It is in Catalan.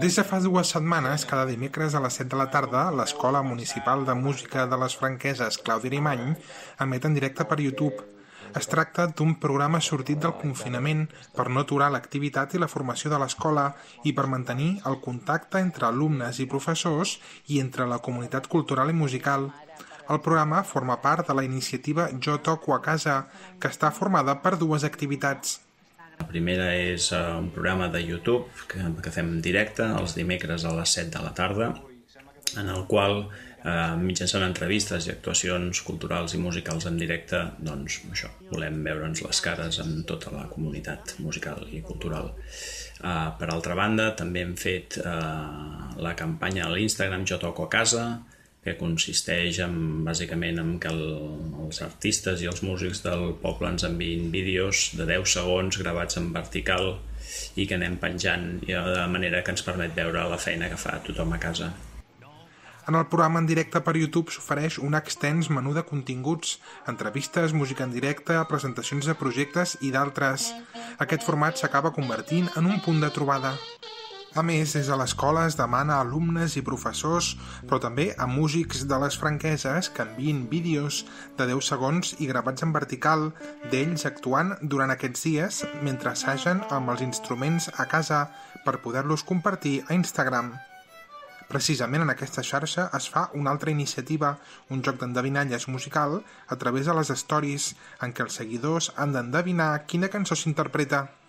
Des de fa 2 setmanes, cada dimecres a les 7 de la tarda, l'Escola Municipal de Música de les Franqueses Claudi Arimany emet en directe per YouTube. Es tracta d'un programa sortit del confinament per no aturar l'activitat i la formació de l'escola i per mantenir el contacte entre alumnes i professors i entre la comunitat cultural i musical. El programa forma part de la iniciativa Jo Toco a Casa, que està formada per 2 activitats. La primera és un programa de YouTube que fem en directe els dimecres a les 7 de la tarda, en el qual, mitjançant entrevistes i actuacions culturals i musicals en directe, doncs això, volem veure'ns les cares amb tota la comunitat musical i cultural. Per altra banda, també hem fet la campanya a l'Instagram Jo Toco a Casa, que consisteix bàsicament en que els artistes i els músics del poble ens enviïn vídeos de 10 segons gravats en vertical i que anem penjant de manera que ens permet veure la feina que fa tothom a casa. En el programa en directe per YouTube s'ofereix un extens menú de continguts, entrevistes, música en directe, presentacions de projectes i d'altres. Aquest format s'acaba convertint en un punt de trobada. A més, des de l'escola es demana a alumnes i professors, però també a músics de les franqueses que enviïn vídeos de 10 segons i gravats en vertical d'ells actuant durant aquests dies mentre assagen amb els instruments a casa per poder-los compartir a Instagram. Precisament en aquesta xarxa es fa una altra iniciativa, un joc d'endevinalles musical a través de les stories en què els seguidors han d'endevinar quina cançó s'interpreta.